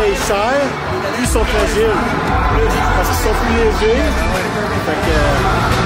payent cher, plus ils sont fragiles. Parce qu'ils sont plus légers. Fait que,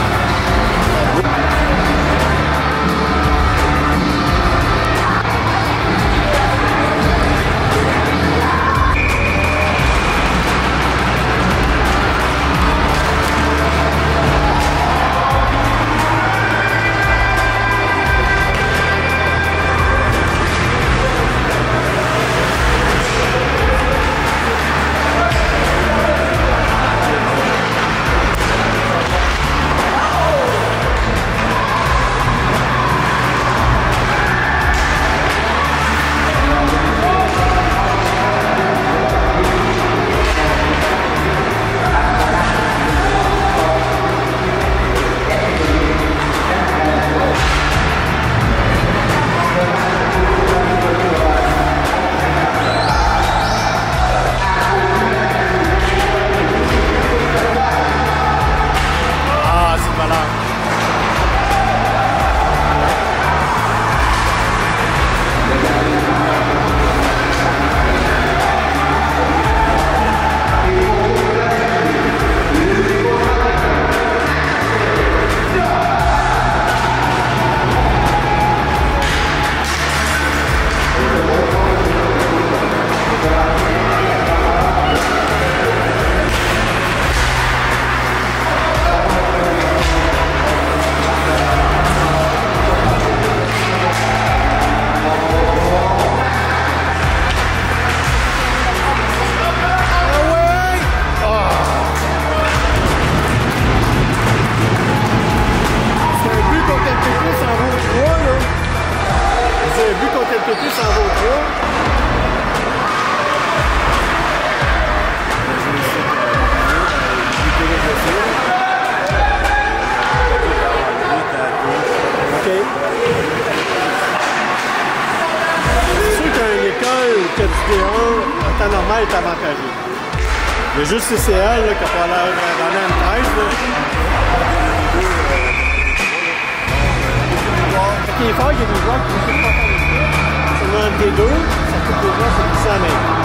temps normal est avantageux. Il y a juste CCL là, qui a pas l'air dans la M13. Ce qui est fort, il y a des joueurs qui ne peuvent pas faire les deux. Seulement entre les deux, ça coupe les joueurs, c'est ça même.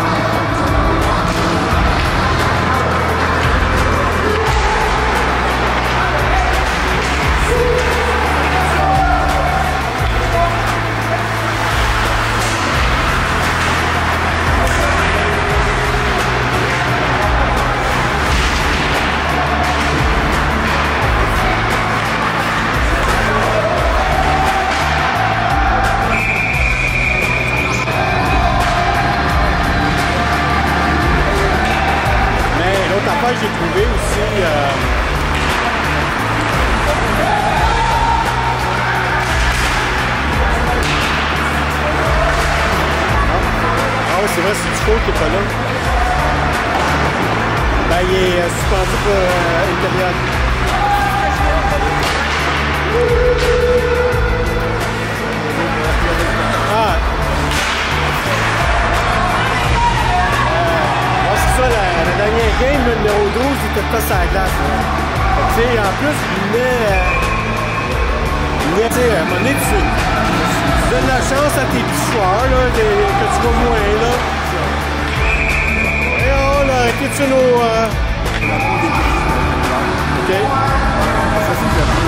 J'ai trouvé aussi ah oui, c'est vrai, c'est Ducos qui est pas là. Ben, il est suspendu pour une période. Ah! C'est ça, la dernière game, le numéro 12, il était pas sur la glace. Tu sais, en plus, tu sais, à un moment donné, tu donnes la chance à tes petits joueurs, là, que tu vas moins, là. Et on a arrêté sur nos... OK. Ça, c'est la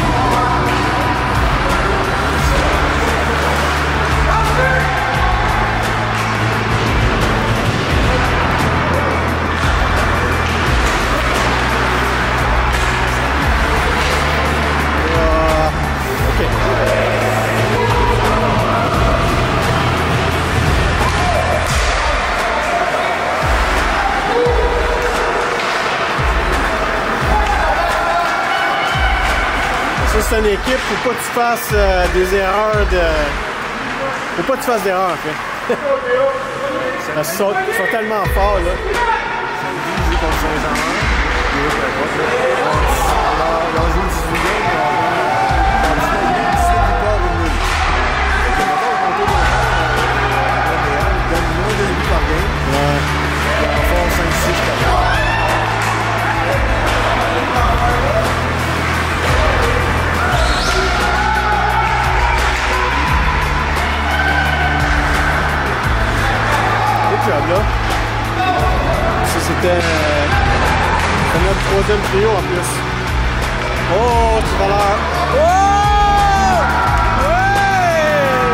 c'est une équipe, faut pas que tu fasses des erreurs de... Faut pas que tu fasses d'erreurs, en fait. Ils sont tellement forts, là. Ils ont joué 18 là. C'était notre troisième trio en plus. Oh, tu vas l'air. Oh! Ouais!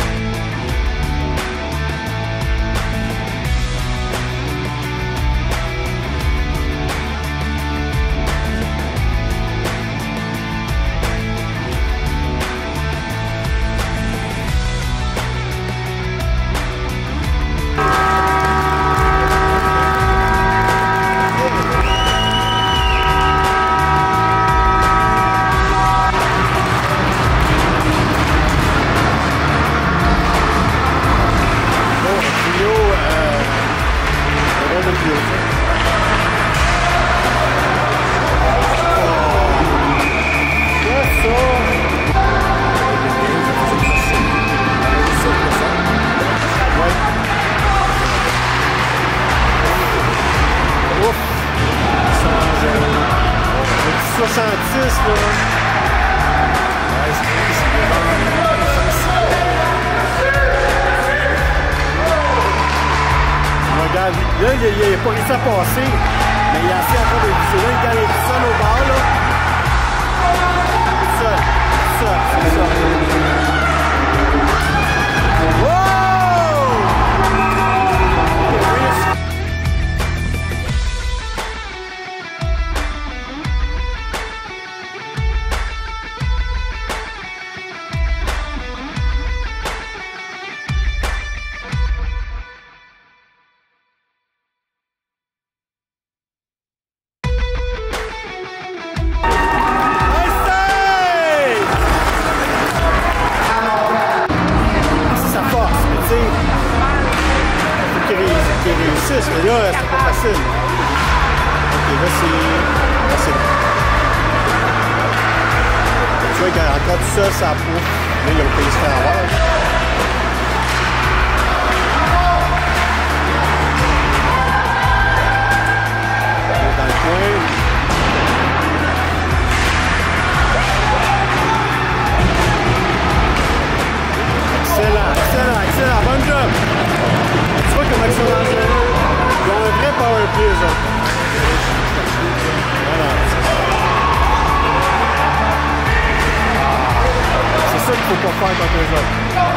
Là, il n'a pas réussi à passer, mais il a assez encore de viser. Là, il gagne tout seul au bord, là. C'est ça. Wow! Mais là, c'est pas facile. Ok, là, c'est bon. Tu vois qu'il y a encore tout ça, ça a peau. Là, ils ont payé se faire avoir. Dans le coin. Excellent. Bon job. Tu vois comment ils sont dangereux. Ils ont un vrai power play, eux autres. Voilà. C'est ça qu'il ne faut pas faire contre eux autres.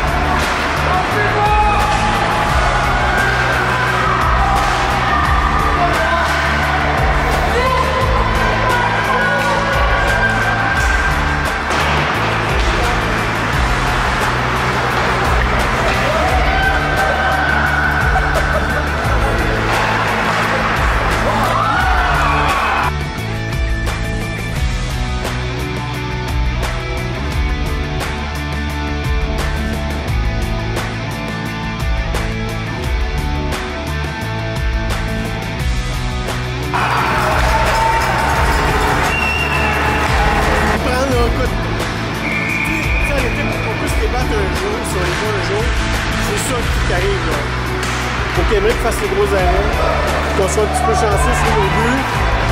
Faut qu'Emeric fasse les gros erreurs, qu'on soit un petit peu chanceux sur nos buts.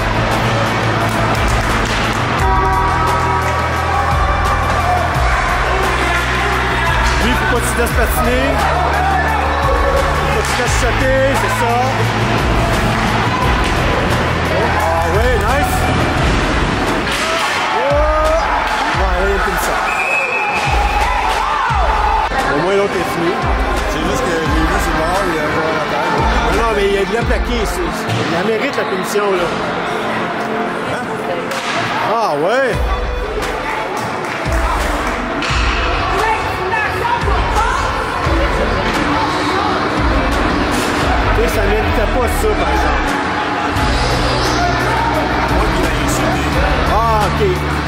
Lui, faut pas que tu te laisses patiner. Faut pas que tu te laisses choquer, c'est ça. Ah ouais, nice. Oh. Ouais, là, il y a une punition. Au moins, l'autre est fini. C'est juste que j'ai vu sur le bord, il y a un joueur à terre. Non, mais il a plaqué. Il mérite la punition, là. Hein? Ah, ouais. Et ça méritait pas ça, par exemple. Moi qui l'ai insulté. Ah, OK.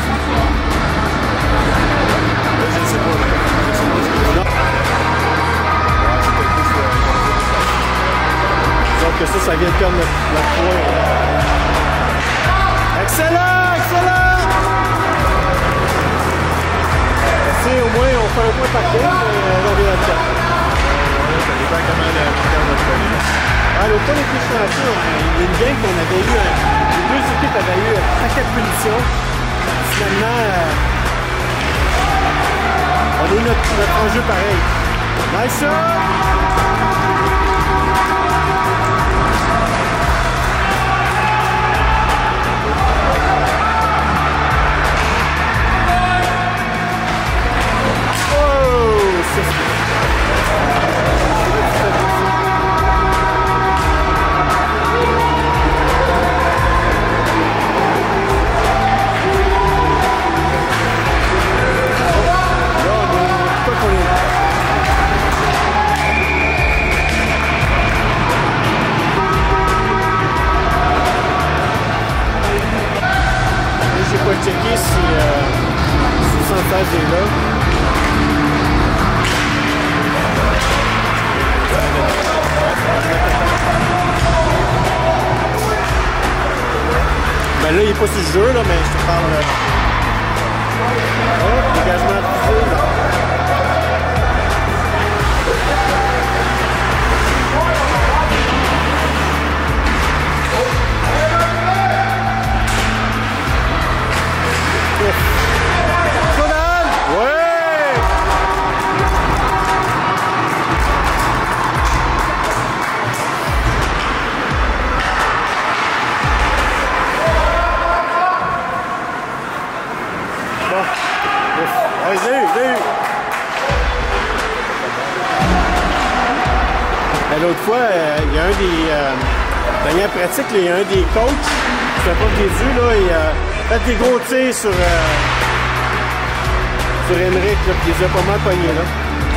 Là, je ne sais pas. Non. Donc ça vient de perdre notre point. Excellent! C'est au moins on fait un point par game, mais on vient à 4. Ça dépend comment le terme de police. Ah, l'automne était chanceux. Il y a une game qu'on avait eu, les deux équipes avaient eu un paquet de punitions. Finalement, on a eu notre enjeu pareil. Nice shot! 16 est là. Ben là, il n'est pas sur le jeu, là, mais je te parle. Oh, dégagement de feu, là. L'autre fois, il y a un des dernières pratiques, il y a un des coachs, je ne sais pas des yeux, là, il a fait des gros tirs sur Emmerich, puis il les a pas mal pognés, là.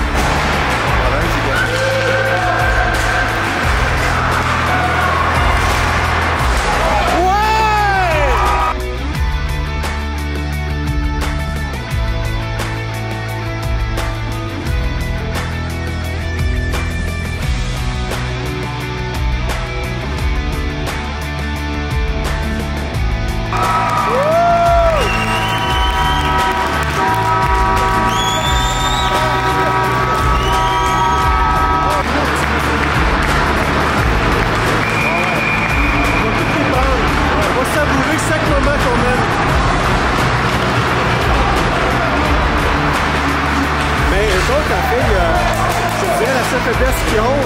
Faiblesse qu'ils ont.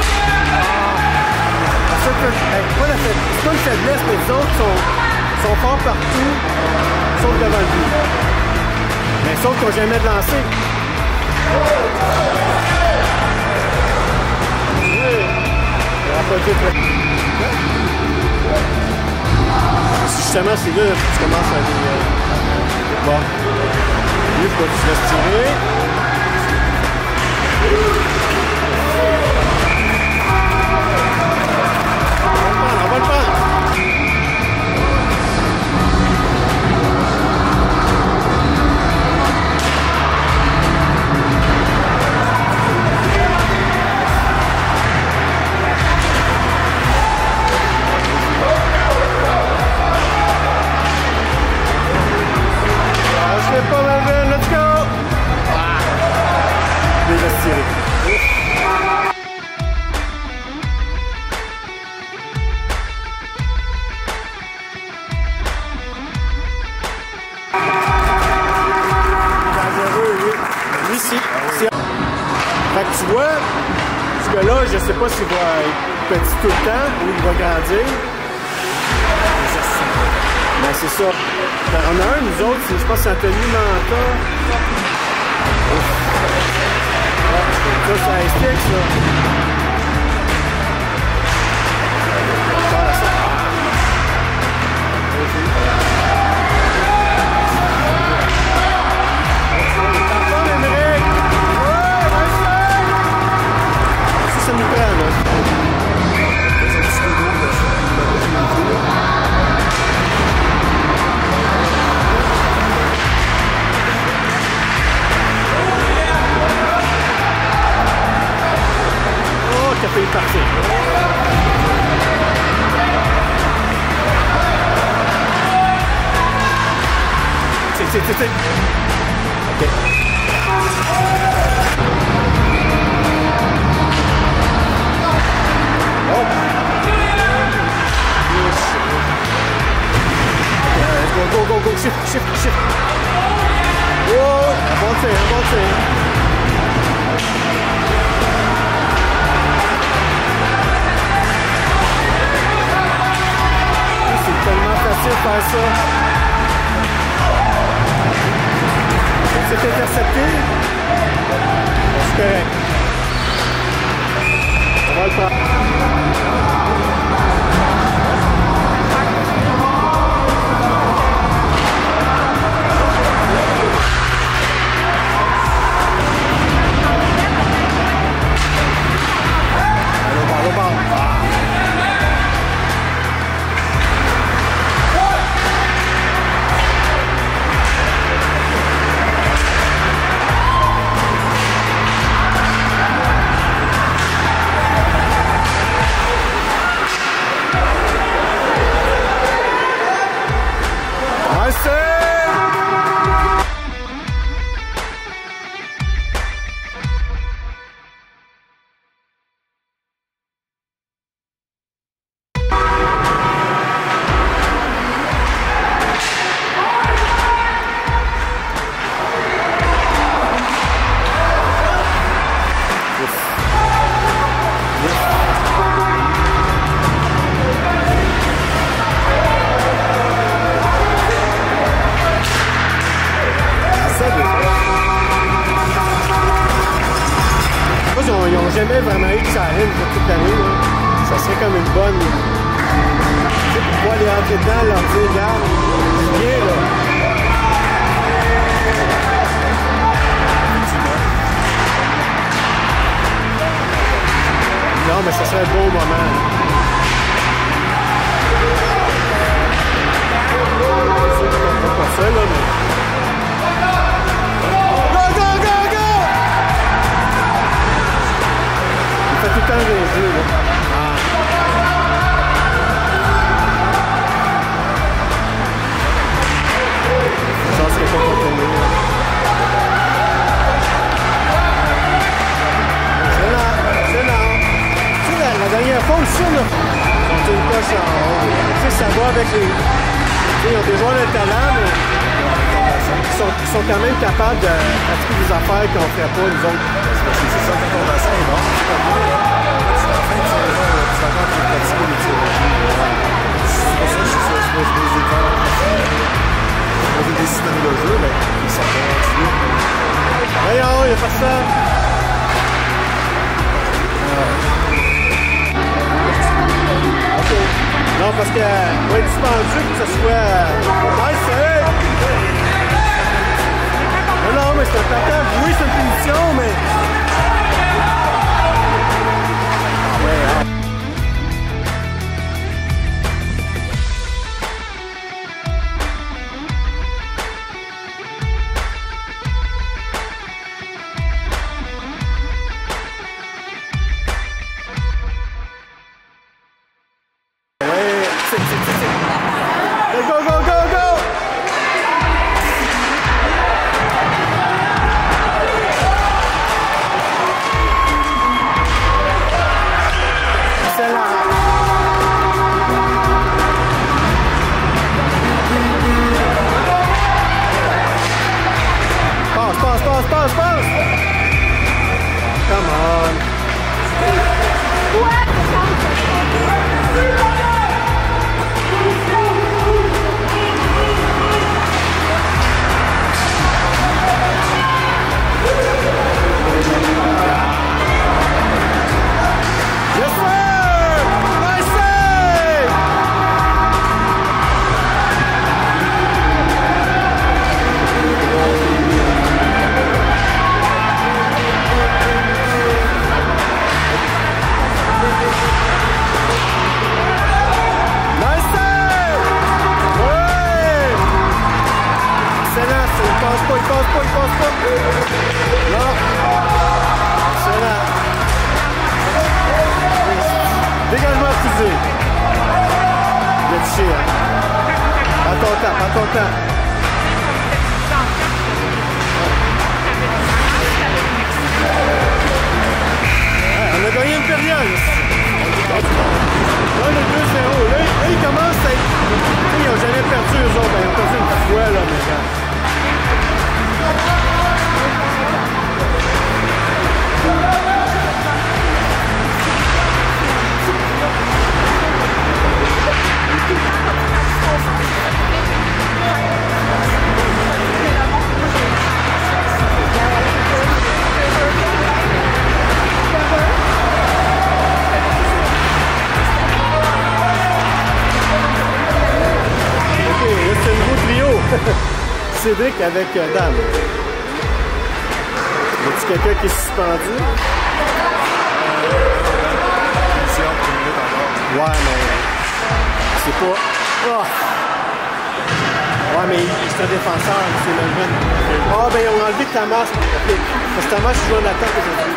C'est pas une faiblesse, mais les autres sont forts partout, sauf devant le but. Mais sauf qu'ils n'ont jamais de lancer. Justement, c'est là que tu commences à aller. Bon. Lui, il faut que tu laisses tirer. On va le prendre. Je fais pas ma veine, let's go! Je vais tirer. Fait que tu vois, ce gars-là, je sais pas s'il va être petit tout le temps ou il va grandir. Ben c'est ça. Ben, on a un, nous autres, je pense que c'est Anthony Manta. Ça, ça explique ça. Ça nous prend, là. Oh, café est parti. C'est. OK. Go, shift. Whoa, un bon tir. C'est tellement facile de faire ça. C'est intercepté. C'est correct. On va le prendre. Ils n'ont jamais vraiment eu de sirène pour toute l'année. Ça serait comme une bonne... Tu sais, pour pouvoir aller rentrer dedans, leur dire, regarde, je viens là. Non, mais ça serait un beau moment. C'est pas ça, là, mais... Ça fait tout le temps des jeux, là. Ça serait pas contourné, là. C'est là. Tu sais, la dernière fois aussi, là, ils ont une coche en haut. Tu sais, ça va avec les... Tu sais, ils ont des joueurs de talent, mais... Ils sont quand même capables de pratiquer des affaires qu'on ne ferait pas, nous autres. C'est ça, quand on a ça, c'est bon. C'est en fin de saison, tu vas encore pratiquer les théories. C'est pour ça que je suis des écoles. On a des systèmes de jeu, mais ils sont pas. Voyons, il n'y a pas ça. OK. Non, parce que va être suspendu que ce soit... Nice, hey! Non, mais c'est un patin. Oui, c'est une punition, mais... Go, go, go, go! Passe! Come on! Yes, sir! Nice save! Nice save! Ouais! Excellent, il passe pas. Non! Excellent! Dégagement refusé. Il a touché, hein? À ton temps. Ouais, on a gagné une période. Là, le 2-0. Là, ils commencent à être... Ils n'ont jamais perdu, eux autres. Ils ont perdu une fois, là, mais quand... Cédric avec Dame. Y a-t-il quelqu'un qui est suspendu? Ouais, mais c'est pas... Oh. Ouais, mais c'est un défenseur, c'est Melvin. Ah, ben ils ont enlevé Tamas. Parce que Tamas joue en attaque aujourd'hui.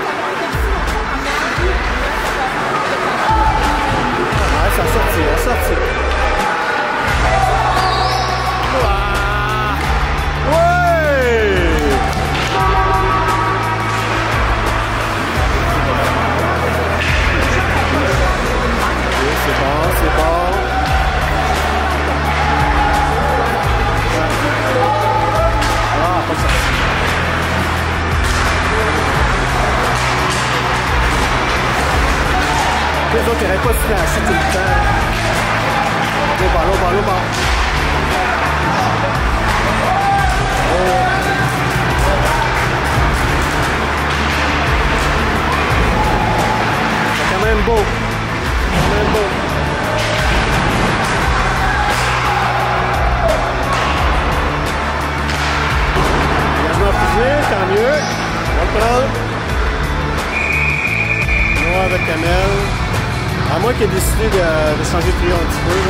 Ouais, ça a sorti. J'avais pas flashé tout le temps. L'eau part. C'est quand même beau. Engagement fusé, tant mieux. On va le prendre. Noir avec cannelle. À moins qu'il ait décidé de changer de trion un petit peu. Là.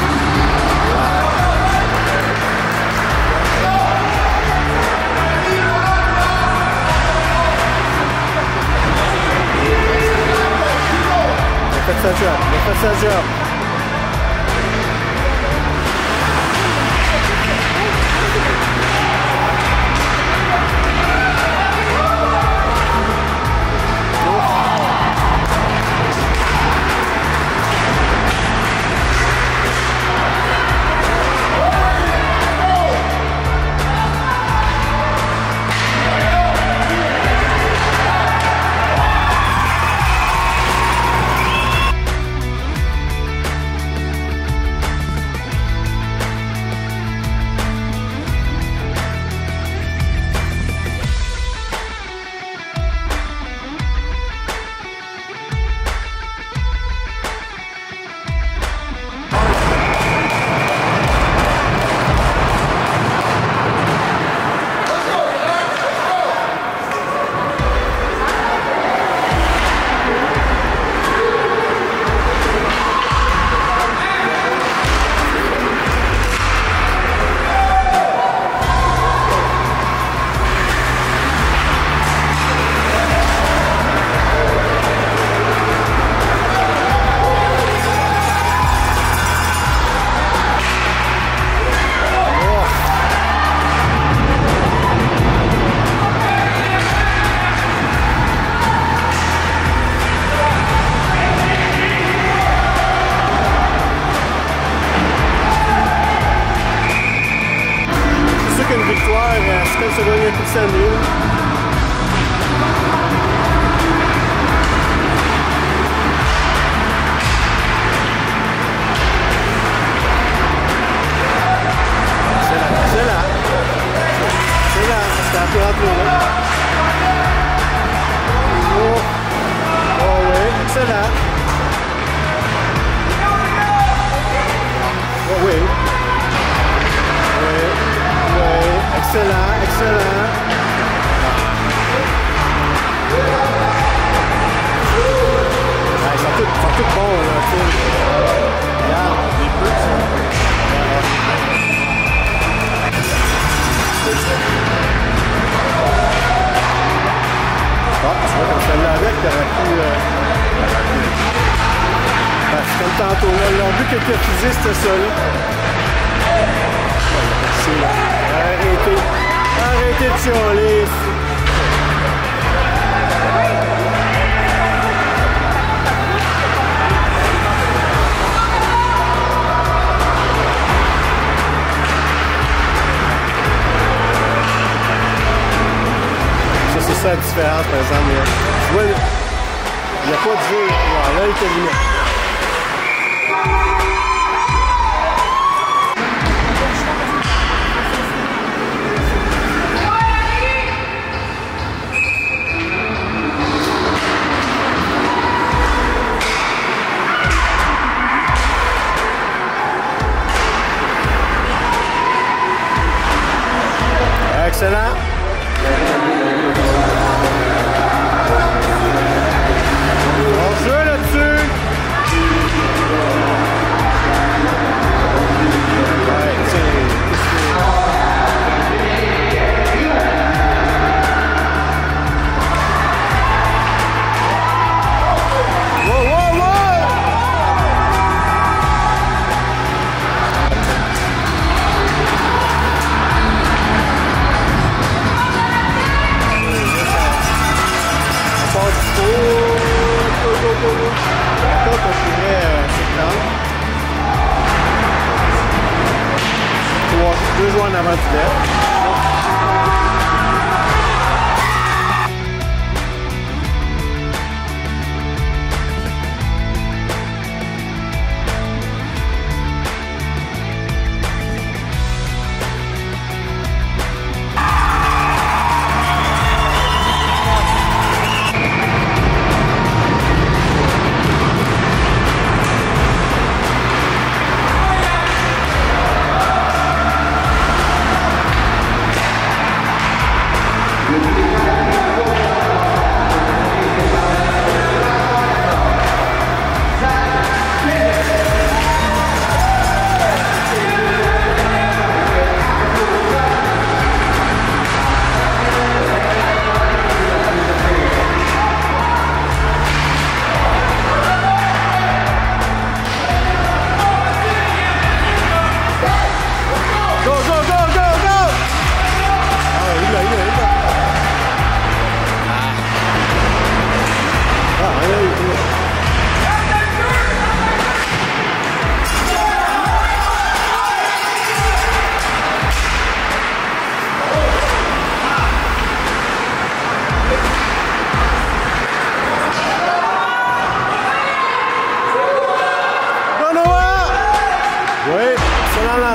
Il a fait sa job. C'est comme se donner un coup de Samuel. C'est là. C'est un peu rapide. Oh oui, excellent. Oh oui. Excellent. Ouais, ils sont tous bons, là, tu sais. Regarde, les petits sont tu vois, comme celle-là avec, t'aurais pu... c'est comme tantôt, là, leur but était refusé, c'était ça, là. Arrêtez de chialer ici. Ça, c'est ça la différence, par exemple. Tu vois, il n'y a pas de jeu. Là, il est terminé. Excellent. On joue là-dessus. Ouais, deux joueurs en avant du net.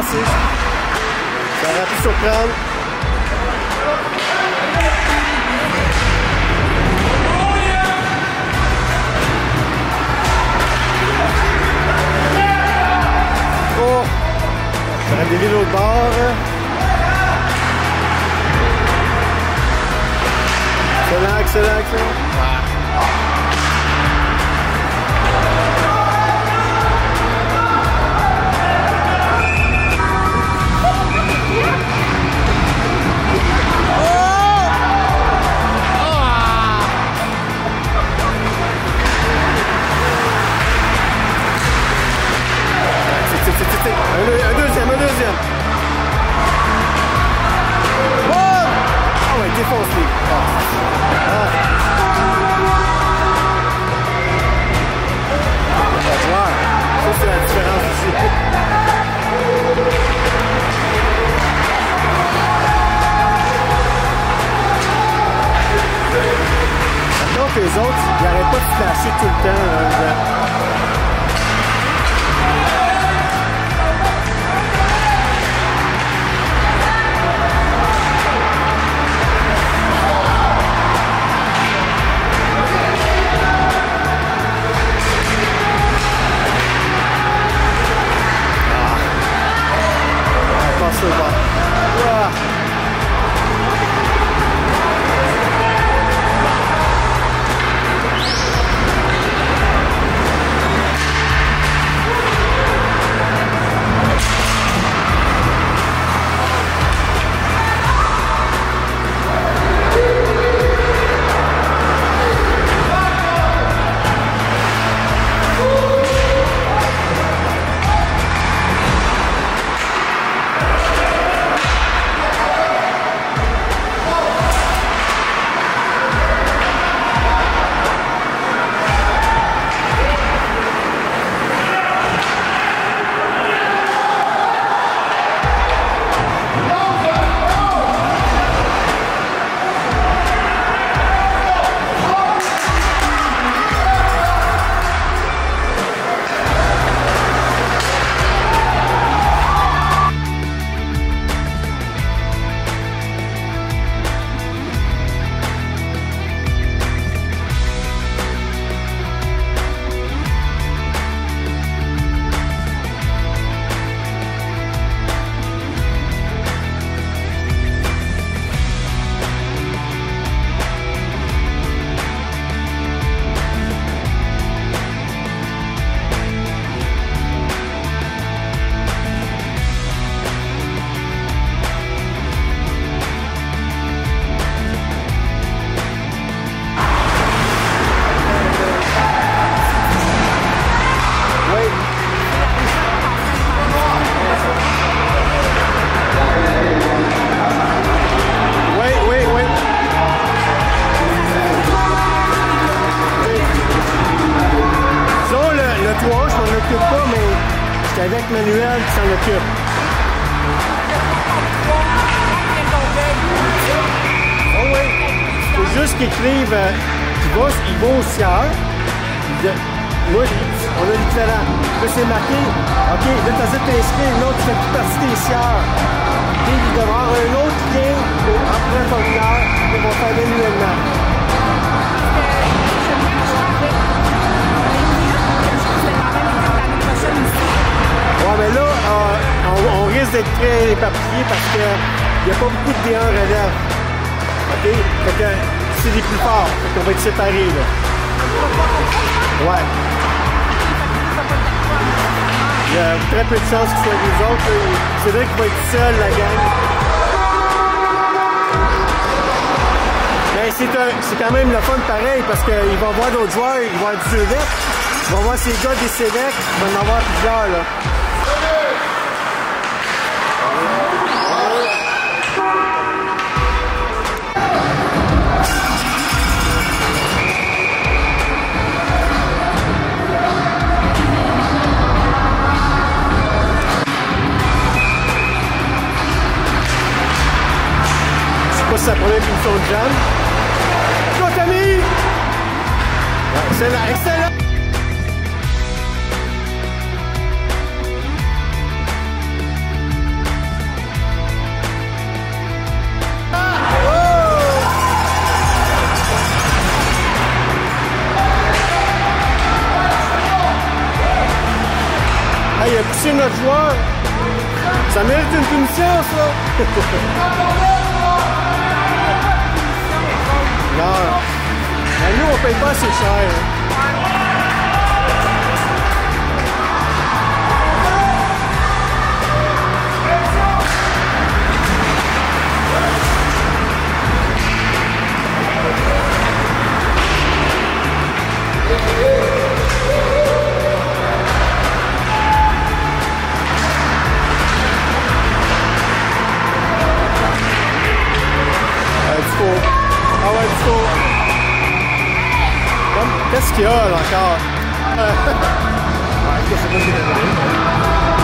commencer. Ça aurait pu surprendre. Oh! Ça aurait dévié l'autre bord. Excellent, excellent, excellent. Un deuxième. Oh! Ah ouais, défonce-les. Ça, c'est la différence ici. Par contre, les autres, ils n'arrêtent pas de flasher tout le temps. Là. Avec Manuel qui s'en occupe. Oh oui. Faut juste qu'il écrive il va au sieur. Moi, on a l'équivalent. Là, c'est marqué. OK, là, tu as t'inscrire. Non, tu fais plus partie des sieurs. Et il devra avoir un autre lien après le formulaire qu'ils vont faire manuellement. Ouais, mais là, on risque d'être très éparpillé parce qu'il n'y a pas beaucoup de D1 relève. OK? Fait que c'est les plus forts. Fait qu'on va être séparés, là. Ouais. Il y a très peu de chances que ce soit les autres. C'est vrai qu'il va être seul, la gang. Mais c'est quand même le fun pareil parce qu'il va voir d'autres joueurs, il va avoir du Cédec. Il va voir ces gars des Cédec, il va en avoir plusieurs, là. C'est sa première punition de jam. Go, Tommy! Excellent, excellent! notre joueur. Ça mérite une punition, ça. Non. Mais nous, on paye pas assez cher. Ah ouais, du coup. Qu'est-ce qu'il y a là encore? Ouais, je sais pas ce qu'il y a.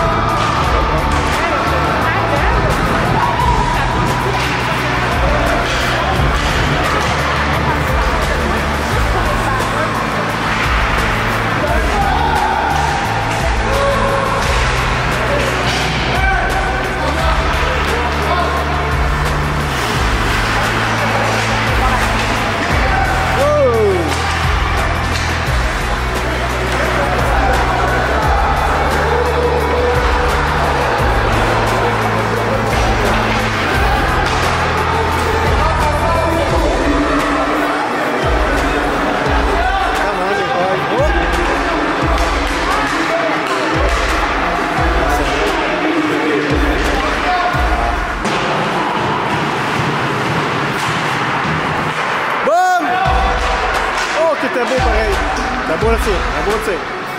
C'était beau pareil. La beau tir. La beau tir.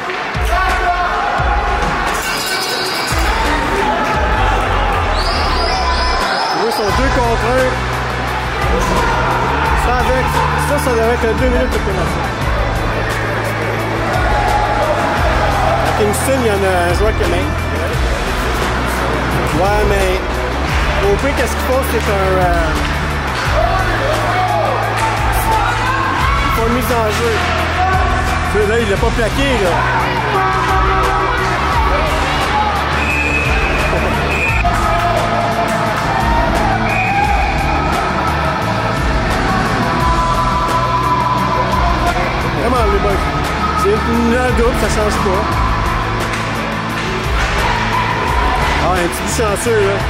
Ils sont 2 contre 1. Ça avec. Ça devrait être 2 minutes de pénalité. À Kingston, il y en a un joueur qui est main. Ouais, mais au pire, qu'est-ce qu'il faut, c'est un. Pas mise en jeu. Là, il l'a pas plaqué, là. Vraiment, les boys. C'est une double, ça change pas. Ah, un petit bout chanceux, là.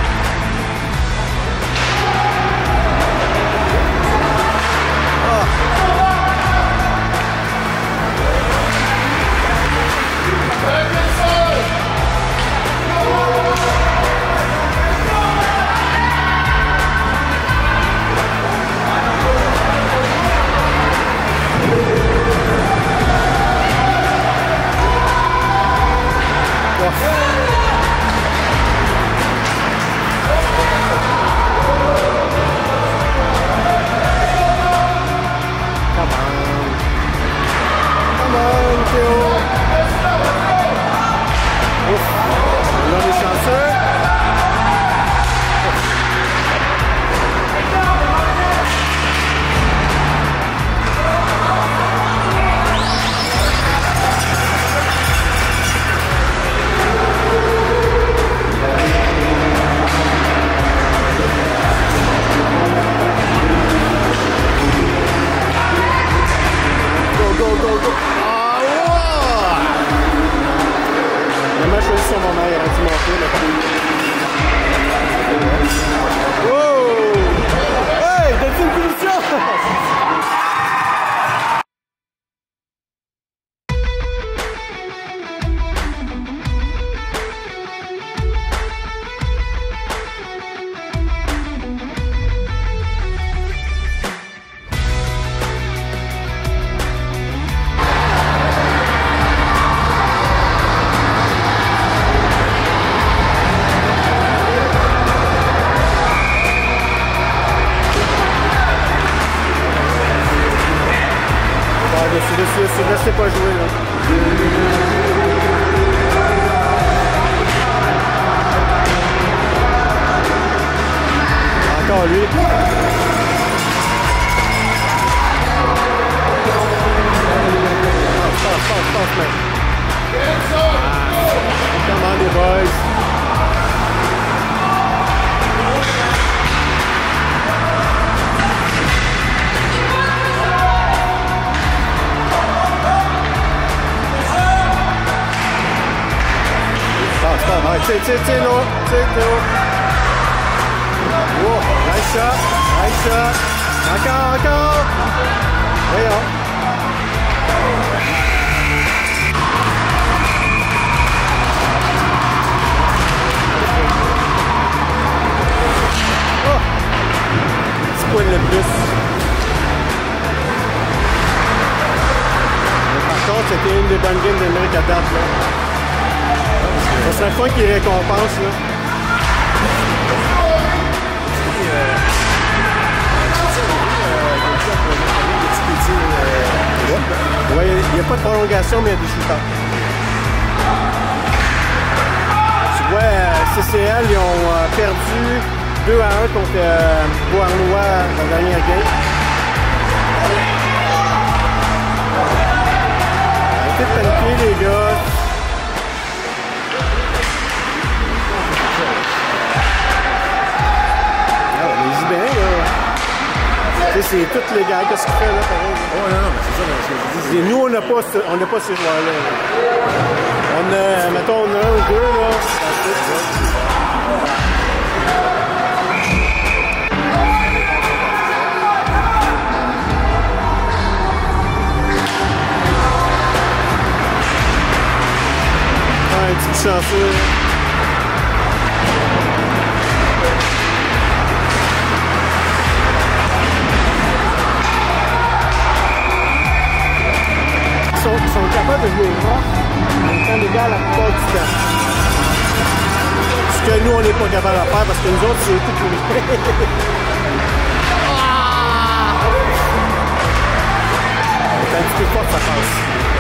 Laissez pas jouer là. Encore lui. Passe, mec. Come on, les boys. Tiens, Noah. Oh, nice shot. Encore. Voyons. Oh! Petit poil de plus. Mais par contre, c'était une des bonnes games d'Amérique à date, là. Ça serait fun qu'il récompense, là. Oui, il n'y a pas de prolongation, mais il y a des shooters. Tu vois, CCL, ils ont perdu 2-1 contre Beauharnois dans la dernière game. Arrêtez de paniquer, les gars. Les Gibins, là. Tu sais, c'est tous les gars, qu'est-ce qu'il fait, là, pareil. Oh, non, mais c'est ça, ce que je dis. Nous, on n'a pas ces joueurs-là. On a, mettons, on a un ou deux, là. Un petit chanceux. Ils sont capables de jouer rough en étant légal la plupart du temps. Ce que nous, on n'est pas capable de faire parce que nous autres, c'est tout pour nous. C'est un petit peu fort que ça passe.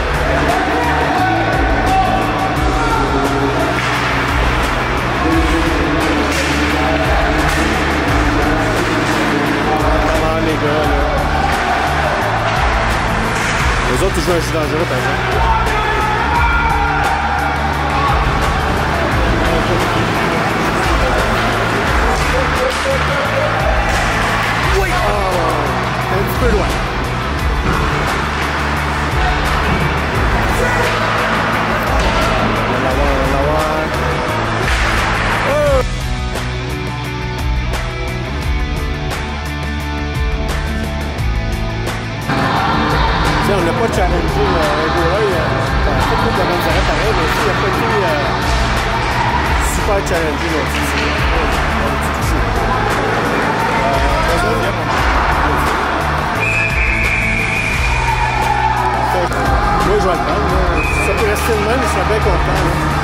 Comment les gars, là? Les autres, ils jouent un jeu dangereux, par exemple. Oui! Oh! Un petit peu loin. On va l'avoir. Oh! On n'a pas challengé le Goa, il a fait beaucoup de bonnes arrêts pareil, mais il n'a pas été super challengé non plus. Moi, je vais le prendre. Si ça peut rester le même, je serais bien content.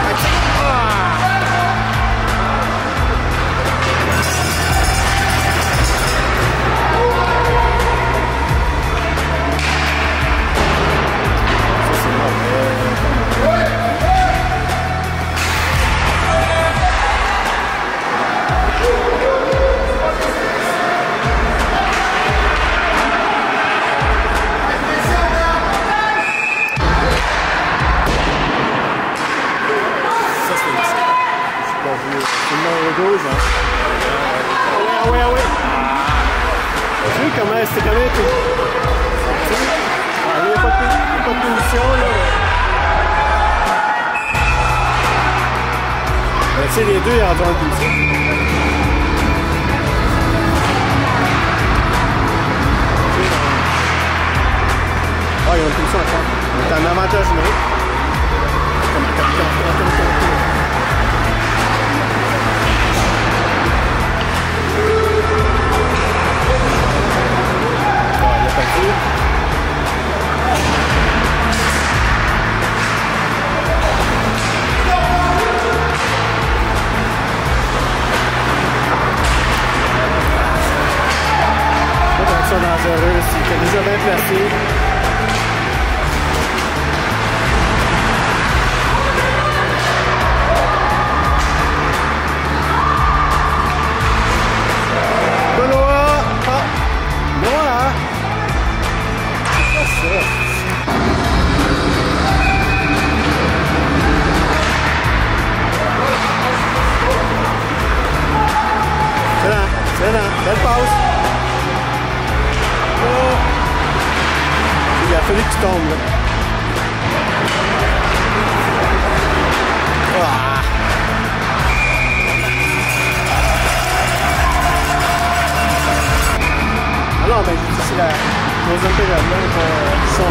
C'était quand même tout. Il n'y a pas de punition, là. Mais tu sais, les deux, ils ont une punition. Ah, ils ont une punition à faire. On est en avantage numérique. Dangereux, c'était déjà bien placé. Noah! Ah! Noah! C'est quoi ça? C'est là, belle pause. Il a fallu que tu tombes là. Ah. c'est la troisième période là, ils sont.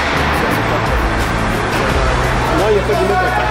Non, il n'y a pas de limite de temps.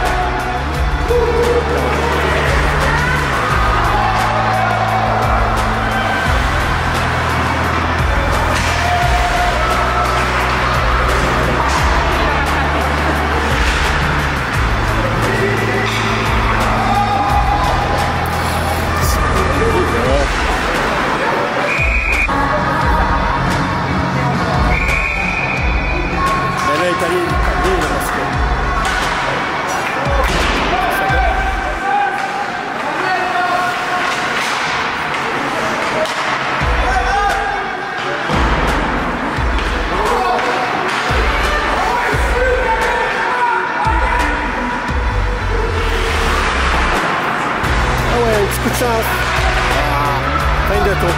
Coup de chance. Fin de tour.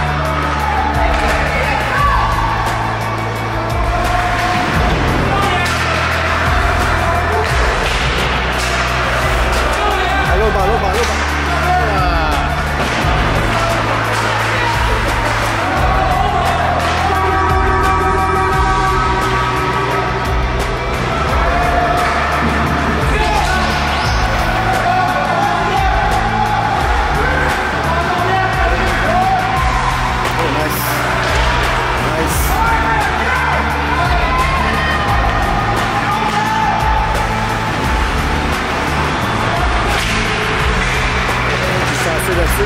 Allô, allô, allô. Là-dessus.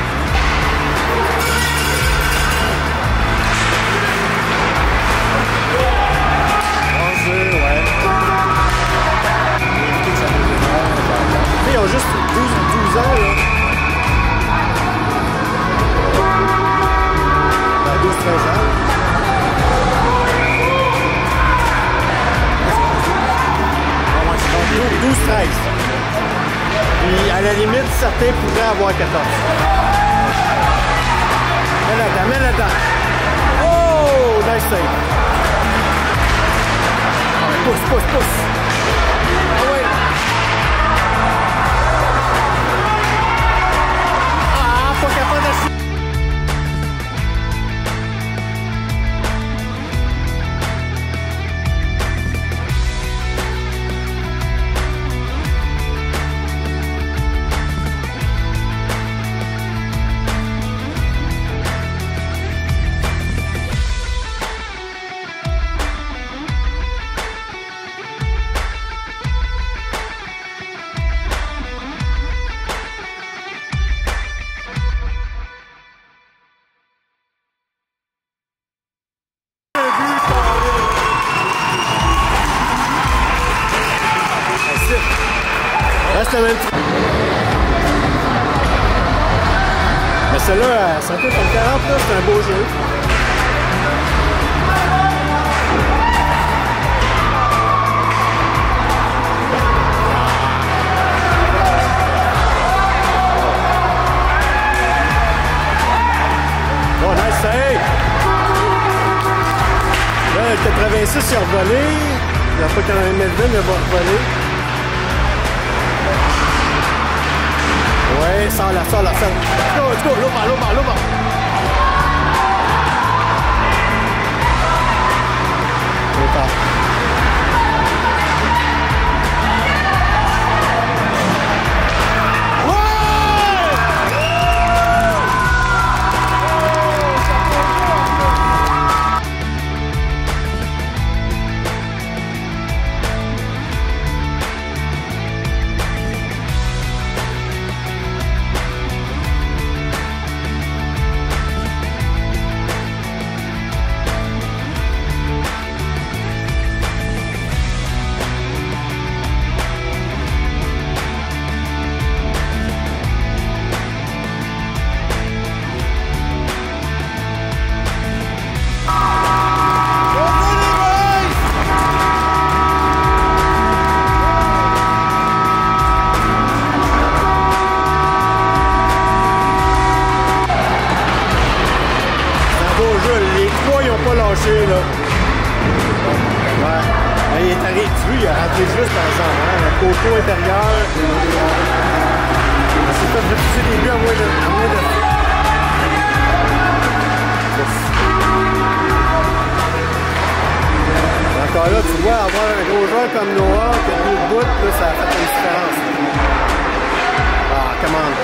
Ouais. Ils ont juste 12 ans, là. 12-13 ans. 12-13. Puis, à la limite, certains pourraient avoir 14. Mets là-dedans, mets là-dedans. Oh, nice save. Pousse, pousse, pousse. Ah ouais. Ah, pas capable de... Reste le même. Mais celle-là, c'est un peu comme 40, là, c'est un beau jeu. Oh, nice save! Là, le 86, il a revolé. Il n'a pas quand même Melvin, il va revoler. Ouais, sors là, sors là, sors là. Let's go, l'eau-bas. Les trois, ils n'ont pas lâché, là. Ouais. Mais il est arrivé, tu vois, il a rentré juste par exemple, hein, le coteau intérieur. Il s'est fait refuser des buts à moins de... gars comme Noah qui a tenu le bout, là, ça a fait une différence. Ah, commande.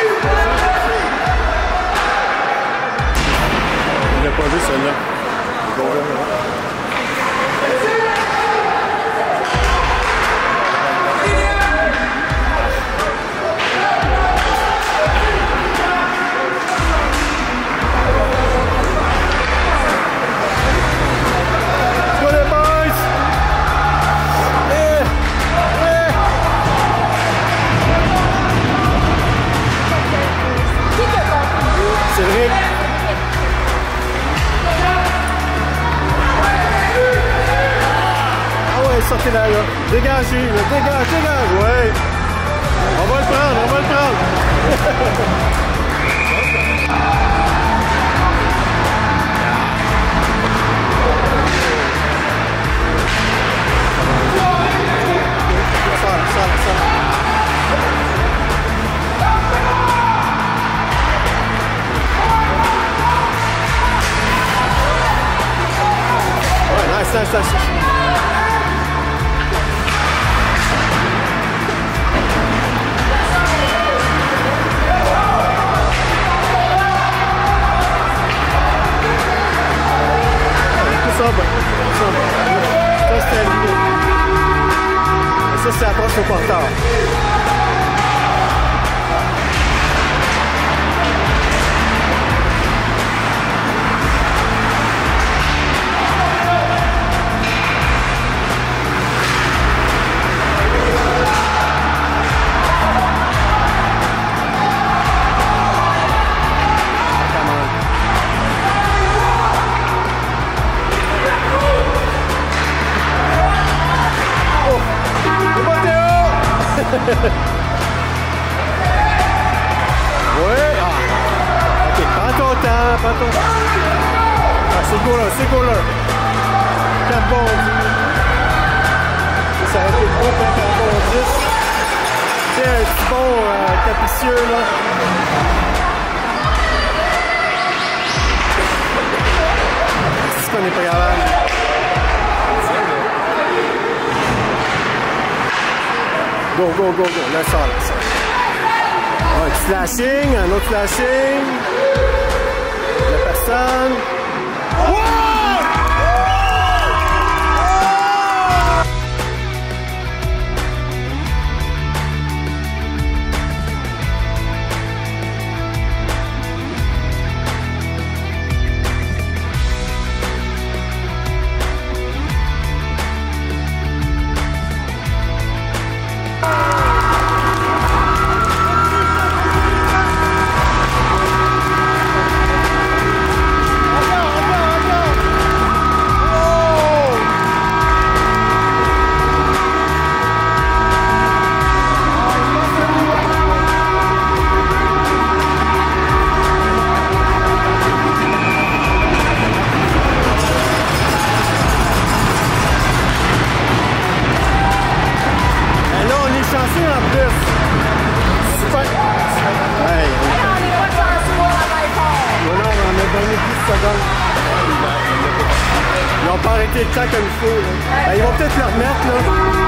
Il l'a pas vu, celui-là. Cédric. Ah ouais, sortez là, là. Dégagez, là. Dégage, ouais. On va le prendre. Ça. Ça. Ça, c'était lui. Ça, c'est approche au porteur. Ouais. Ok, prends ton temps. Ah, c'est le goaler. Quand bon ça aurait été beau quand un bon 10. C'est un petit bon capicieux là. C'est qu'on est pas capable. Go. Là, ça. Un petit flashing, un autre flashing. La personne. Ils n'ont pas arrêté le temps comme il faut. Ben, ils vont peut-être le remettre. Là.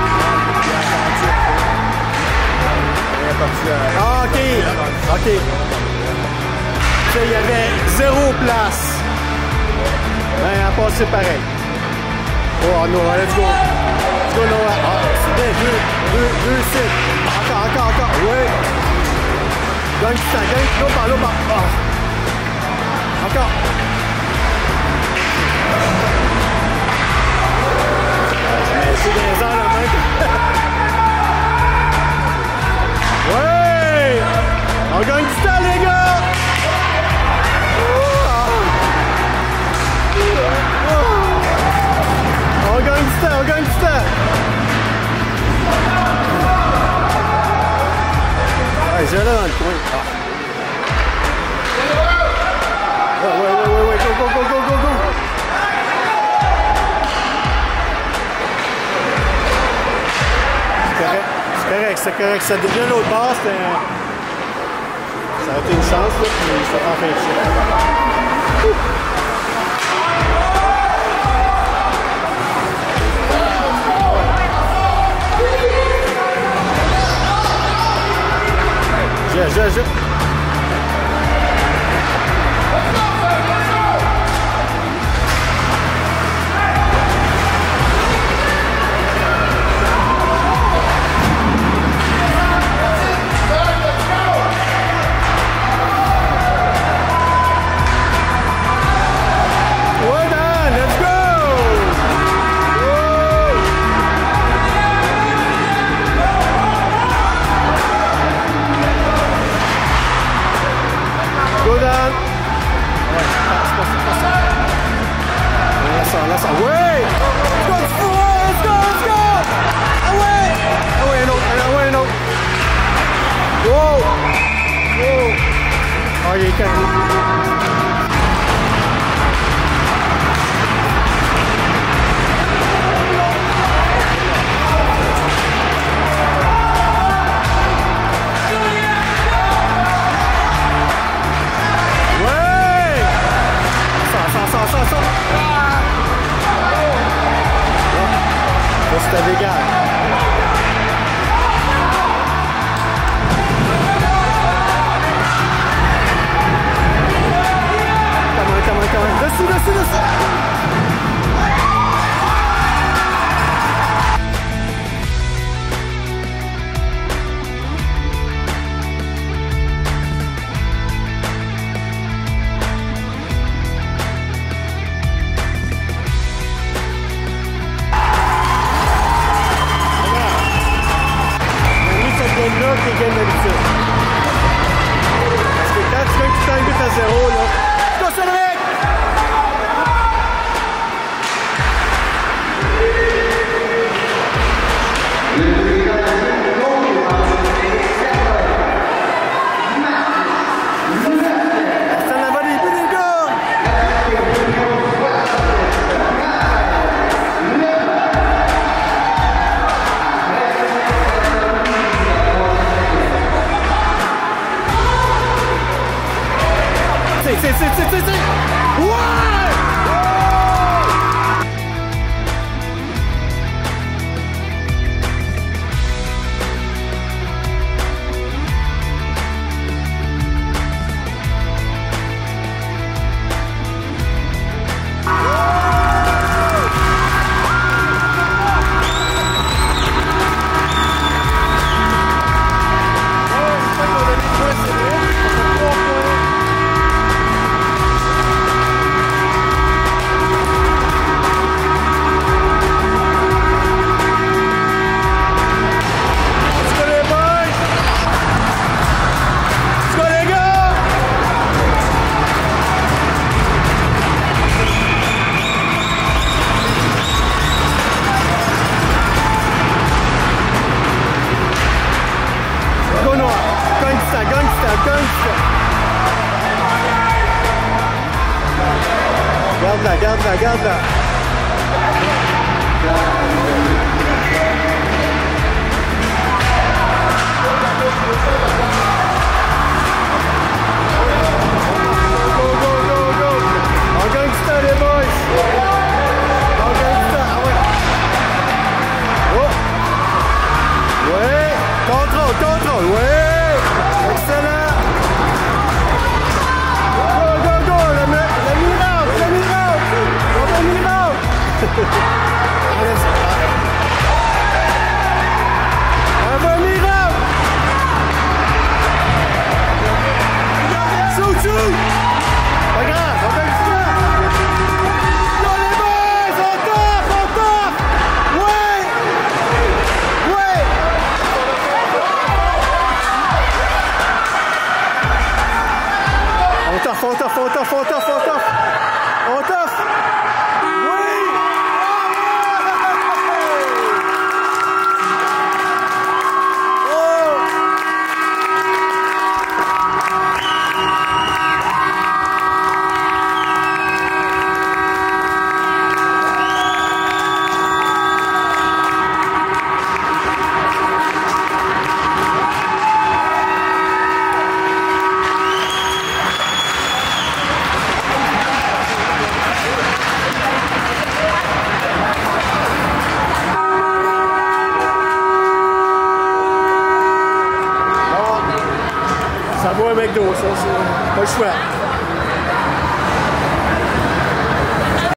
Ah, ok. Il y avait 0 place. Ben, à passer pareil. Oh, Noah, let's go. Let's go, Noah. Ah, c'est bien. 2, 6. Encore. Oui. Gagne du temps. L'eau par. Ah. Encore. C'est des heures la main. Ouais! On gagne du temps, les gars! On gagne du temps. Ouais, j'ai là dans le coin. Ouais, go. C'est correct. Ça devient l'autre bord, ça a été une chance, là, puis ça prend fin de chien. Je. Oh, il est calme. Ouais! Ça. Bon, c'était légal. Dessus. Là, qui gagne d'habitude. Parce que quand tu viens que tu t'en 8 à 0, là, tu dois se lever! C'est! Ouais! Garde-la. Go. En gangsta, les boys. En gangsta, ah ouais. Oh. Ouais. Contrôle, ouais. Excellent. Go. Le miracle. Un bon miracle. Shoot. Pas grave, on fait le temps. Yo les boys, on tape. Ouais. On tape. Ça va un McDo, ça, c'est pas le choix.